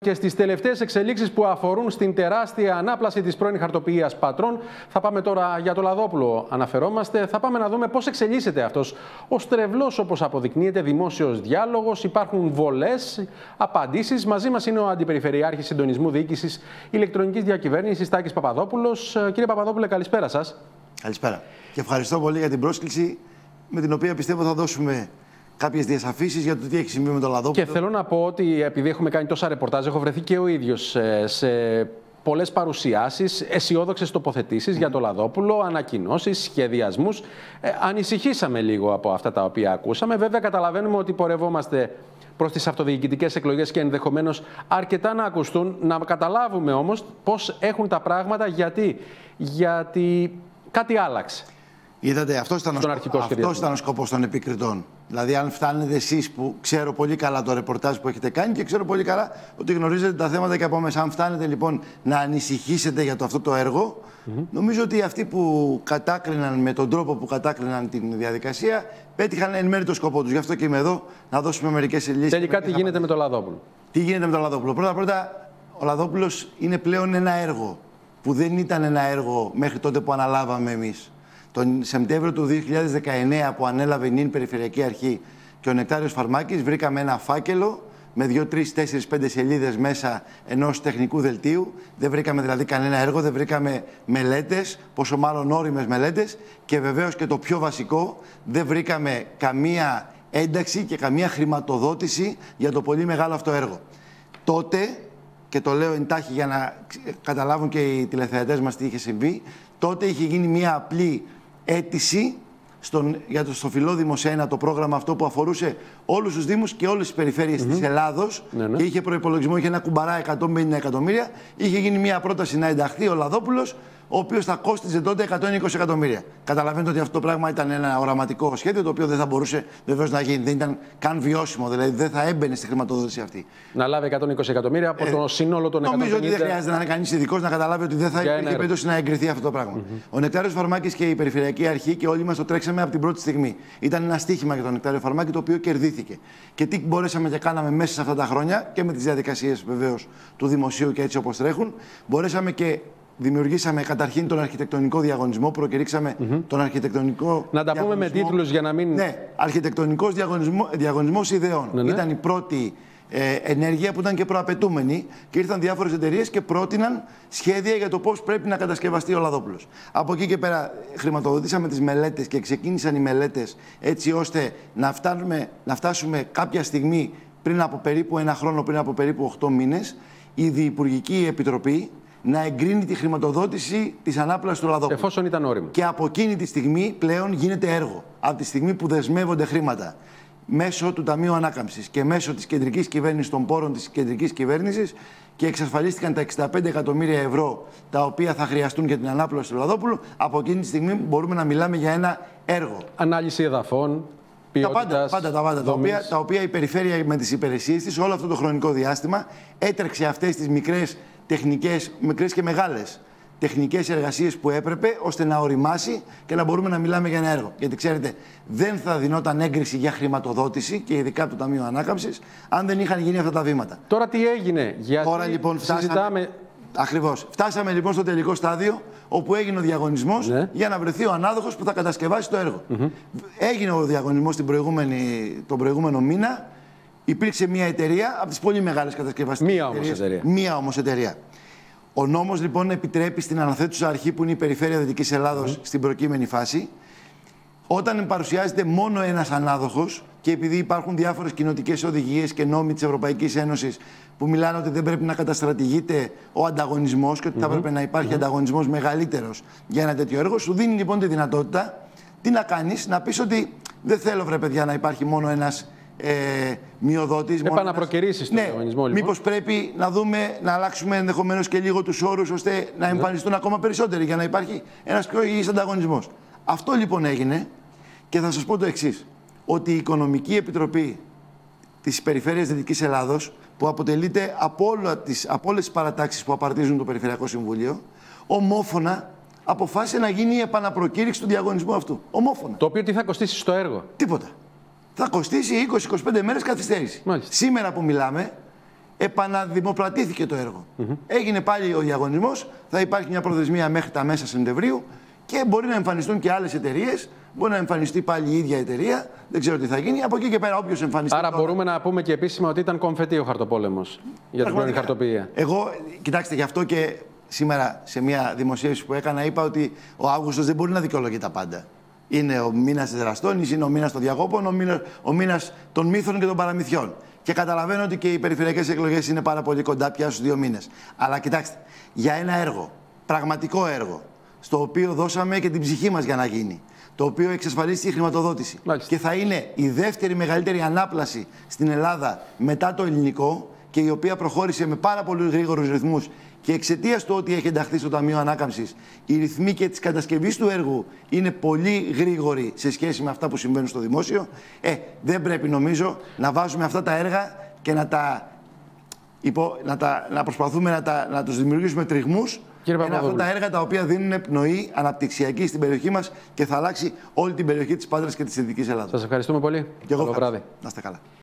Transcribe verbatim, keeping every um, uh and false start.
Και στις τελευταίες εξελίξεις που αφορούν στην τεράστια ανάπλαση της πρώην χαρτοποιείας Πατρών, θα πάμε τώρα για το Λαδόπουλο. Αναφερόμαστε, θα πάμε να δούμε πώς εξελίσσεται αυτός ο στρεβλός, όπως αποδεικνύεται, δημόσιος διάλογος. Υπάρχουν βολές, απαντήσεις. Μαζί μας είναι ο Αντιπεριφερειάρχης Συντονισμού Διοίκησης Ηλεκτρονικής Διακυβέρνησης, Τάκης Παπαδόπουλος. Κύριε Παπαδόπουλε, καλησπέρα σας. Καλησπέρα. Και ευχαριστώ πολύ για την πρόσκληση, με την οποία πιστεύω θα δώσουμε κάποιες διασαφήσεις για το τι έχει συμβεί με τον Λαδόπουλο. Και θέλω να πω ότι επειδή έχουμε κάνει τόσα ρεπορτάζ, έχω βρεθεί και ο ίδιος σε πολλές παρουσιάσεις, αισιόδοξες τοποθετήσεις mm. για τον Λαδόπουλο, ανακοινώσεις, σχεδιασμούς. Ε, ανησυχήσαμε λίγο από αυτά τα οποία ακούσαμε. Βέβαια, καταλαβαίνουμε ότι πορευόμαστε προς τις αυτοδιοικητικές εκλογές και ενδεχομένως αρκετά να ακουστούν. Να καταλάβουμε όμως πώς έχουν τα πράγματα, γιατί, γιατί κάτι άλλαξε. Είδατε, αυτός ήταν, αυτός ήταν ο σκοπός των επικριτών. Δηλαδή, αν φτάνετε εσείς, που ξέρω πολύ καλά το ρεπορτάζ που έχετε κάνει και ξέρω πολύ καλά ότι γνωρίζετε τα θέματα και από μέσα, αν φτάνετε λοιπόν να ανησυχήσετε για το, αυτό το έργο, mm-hmm. νομίζω ότι αυτοί που κατάκριναν με τον τρόπο που κατάκριναν την διαδικασία πέτυχαν εν μέρει το σκοπό τους. Γι' αυτό και είμαι εδώ να δώσουμε μερικές λύσεις. Τελικά, τι γίνεται με τον Λαδόπουλο. Τι γίνεται με τον Λαδόπουλο. Πρώτα-πρώτα, ο Λαδόπουλος είναι πλέον ένα έργο που δεν ήταν ένα έργο μέχρι τότε που αναλάβαμε εμείς. Τον Σεπτέμβριο του δύο χιλιάδες δεκαεννέα που ανέλαβε η νυν Περιφερειακή Αρχή και ο Νεκτάριος Φαρμάκης, βρήκαμε ένα φάκελο με δύο, τρεις, τέσσερις, πέντε σελίδες μέσα ενός τεχνικού δελτίου. Δεν βρήκαμε δηλαδή κανένα έργο, δεν βρήκαμε μελέτες, πόσο μάλλον όριμες μελέτες, και βεβαίως και το πιο βασικό, δεν βρήκαμε καμία ένταξη και καμία χρηματοδότηση για το πολύ μεγάλο αυτό έργο. Τότε, και το λέω εντάχει για να καταλάβουν και οι τηλεθεατές μας τι είχε συμβεί, τότε είχε γίνει μια απλή αίτηση στον, για το στο Φιλόδημος ένα, το πρόγραμμα αυτό που αφορούσε όλους τους δήμους και όλες τις περιφέρειες mm-hmm. της Ελλάδος, ναι, ναι. και είχε προϋπολογισμό, είχε ένα κουμπαρά εκατόν πενήντα εκατομμύρια. Είχε γίνει μια πρόταση να ενταχθεί ο Λαδόπουλος, ο οποίος θα κόστιζε τότε εκατόν είκοσι εκατομμύρια. Καταλαβαίνετε ότι αυτό το πράγμα ήταν ένα οραματικό σχέδιο, το οποίο δεν θα μπορούσε βεβαίως να γίνει. Δεν ήταν καν βιώσιμο, δηλαδή δεν θα έμπαινε στη χρηματοδότηση αυτή. Να λάβει εκατόν είκοσι εκατομμύρια από το ε, σύνολο των εκατόν πενήντα. Νομίζω ότι δεν χρειάζεται να είναι κανείς ειδικός να καταλάβει ότι δεν θα υπήρχε περίπτωση να εγκριθεί αυτό το πράγμα. Mm-hmm. Ο Νεκτάριος Φαρμάκης και η Περιφερειακή Αρχή και όλοι μας το τρέξαμε από την πρώτη στιγμή. Ήταν ένα στοίχημα για τον Νεκτάριο Φαρμάκη, το οποίο κερδίθηκε. Και τι μπορέσαμε και κάναμε μέσα σε αυτά τα χρόνια, και με τις διαδικασίες βεβαίως του δημοσίου και έτσι όπως τρέχουν, μπορέσαμε και δημιουργήσαμε καταρχήν τον αρχιτεκτονικό διαγωνισμό, προκηρύξαμε mm-hmm. τον αρχιτεκτονικό. Να τα πούμε με τίτλους για να μην. Ναι, αρχιτεκτονικός διαγωνισμό, διαγωνισμός ιδεών. Ναι, ναι. Ήταν η πρώτη ε, ενέργεια που ήταν και προαπαιτούμενη, και ήρθαν διάφορες εταιρείες και πρότειναν σχέδια για το πώς πρέπει να κατασκευαστεί ο Λαδόπουλος. Από εκεί και πέρα χρηματοδοτήσαμε τις μελέτες και ξεκίνησαν οι μελέτες, έτσι ώστε να φτάσουμε, να φτάσουμε κάποια στιγμή πριν από περίπου ένα χρόνο, πριν από περίπου οκτώ μήνες, η Διυπουργική Επιτροπή να εγκρίνει τη χρηματοδότηση της ανάπλασης του Λαδόπουλου. Εφόσον ήταν όριμο. Και από εκείνη τη στιγμή πλέον γίνεται έργο. Από τη στιγμή που δεσμεύονται χρήματα μέσω του Ταμείου Ανάκαμψης και μέσω της κεντρικής κυβέρνησης, των πόρων της κεντρικής κυβέρνησης, και εξασφαλίστηκαν τα εξήντα πέντε εκατομμύρια ευρώ τα οποία θα χρειαστούν για την ανάπλαση του Λαδόπουλου, από εκείνη τη στιγμή μπορούμε να μιλάμε για ένα έργο. Ανάλυση εδαφών. Τα πάντα, πάντα τα πάντα, τα οποία, τα οποία η περιφέρεια με τις υπηρεσίες της όλο αυτό το χρονικό διάστημα έτρεξε αυτές τις μικρές τεχνικές, μικρές και μεγάλες τεχνικές εργασίες που έπρεπε, ώστε να οριμάσει και να μπορούμε να μιλάμε για ένα έργο. Γιατί ξέρετε, δεν θα δινόταν έγκριση για χρηματοδότηση, και ειδικά από το Ταμείο Ανάκαμψης, αν δεν είχαν γίνει αυτά τα βήματα. Τώρα τι έγινε, γιατί Τώρα, λοιπόν, φτάσαμε... συζητάμε... Ακριβώς. Φτάσαμε λοιπόν στο τελικό στάδιο, όπου έγινε ο διαγωνισμός, ναι. για να βρεθεί ο ανάδοχος που θα κατασκευάσει το έργο. Mm-hmm. Έγινε ο διαγωνισμός την τον προηγούμενο μήνα. Υπήρξε μια εταιρεία από τις πολύ μεγάλες κατασκευαστικές μία όμως εταιρεία. Μία όμως εταιρεία. Ο νόμος λοιπόν επιτρέπει στην αναθέτουσα αρχή, που είναι η Περιφέρεια Δυτικής Ελλάδος, mm. στην προκείμενη φάση, όταν παρουσιάζεται μόνο ένας ανάδοχος, και επειδή υπάρχουν διάφορες κοινοτικές οδηγίες και νόμοι της Ευρωπαϊκής Ένωσης που μιλάνε ότι δεν πρέπει να καταστρατηγείται ο ανταγωνισμός και ότι mm-hmm. θα πρέπει να υπάρχει mm-hmm. ανταγωνισμός μεγαλύτερος για ένα τέτοιο έργο, σου δίνει λοιπόν τη δυνατότητα τι να κάνεις, να πεις ότι δεν θέλω, βρε παιδιά, να υπάρχει μόνο ένας Ε, μειοδότης. Επαναπροκυρίσεις τον διαγωνισμό, λοιπόν. Μήπως πρέπει να δούμε, να αλλάξουμε ενδεχομένως και λίγο τους όρους, ώστε να εμφανιστούν ναι. ακόμα περισσότεροι, για να υπάρχει ένας πιο υγιής ανταγωνισμός. Αυτό λοιπόν έγινε, και θα σας πω το εξής. Ότι η Οικονομική Επιτροπή της Περιφέρειας Δυτικής Ελλάδος, που αποτελείται από, όλα τις, από όλες τις παρατάξεις που απαρτίζουν το Περιφερειακό Συμβούλιο, ομόφωνα αποφάσισε να γίνει η επαναπροκήρυξη του διαγωνισμού αυτού. Ομόφωνα. Το οποίο τι θα κοστίσει στο έργο? Τίποτα. Θα κοστίσει είκοσι με είκοσι πέντε μέρες καθυστέρηση. Μάλιστα. Σήμερα που μιλάμε, επαναδημοπρατήθηκε το έργο. Mm-hmm. Έγινε πάλι ο διαγωνισμός, θα υπάρχει μια προθεσμία μέχρι τα μέσα Σεπτεμβρίου και μπορεί να εμφανιστούν και άλλες εταιρείες. Μπορεί να εμφανιστεί πάλι η ίδια εταιρεία. Δεν ξέρω τι θα γίνει. Από εκεί και πέρα, όποιος εμφανιστεί. Άρα, τώρα... μπορούμε να πούμε και επίσημα ότι ήταν κομφετή ο χαρτοπόλεμος για την πρώην χαρτοποιία. Εγώ, κοιτάξτε, γι' αυτό και σήμερα σε μια δημοσίευση που έκανα, είπα ότι ο Αύγουστος δεν μπορεί να δικαιολογεί τα πάντα. Είναι ο μήνας της Δραστώνης, είναι ο μήνας των διακόπων, ο μήνας, ο μήνας των μύθων και των παραμυθιών. Και καταλαβαίνω ότι και οι περιφερειακές εκλογές είναι πάρα πολύ κοντά πια στους δύο μήνες. Αλλά κοιτάξτε, για ένα έργο, πραγματικό έργο, στο οποίο δώσαμε και την ψυχή μας για να γίνει, το οποίο εξασφαλίσει η χρηματοδότηση. Μάλιστα. Και θα είναι η δεύτερη μεγαλύτερη ανάπλαση στην Ελλάδα μετά το ελληνικό και η οποία προχώρησε με πάρα πολύ γρήγορους ρυθμούς και εξαιτίας του ότι έχει ενταχθεί στο Ταμείο Ανάκαμψης, οι ρυθμοί και της κατασκευής του έργου είναι πολύ γρήγοροι σε σχέση με αυτά που συμβαίνουν στο δημόσιο. Ε, δεν πρέπει νομίζω να βάζουμε αυτά τα έργα και να, τα, υπό, να, τα, να προσπαθούμε να, τα, να τους δημιουργήσουμε τριγμούς. Είναι αυτά τα έργα τα οποία δίνουν πνοή αναπτυξιακή στην περιοχή μας και θα αλλάξει όλη την περιοχή της Πάτρας και της Δυτικής Ελλάδας. Σας ευχαριστούμε πολύ. Και εγώ Καλό βράδυ. Να είστε καλά.